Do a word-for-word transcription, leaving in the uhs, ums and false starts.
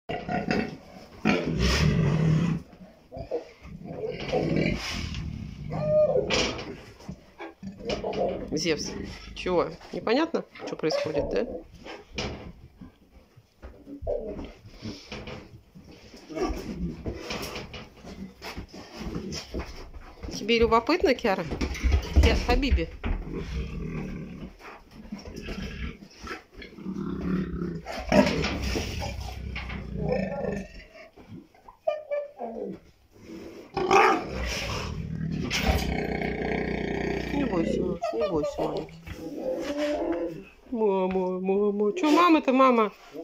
Зевс, чего? Непонятно, что происходит, да? Тебе любопытно, Киара? Я, Хабиби. Не бойся, малыш, не бойся, маленький. Мама, мама. Че мама-то, мама?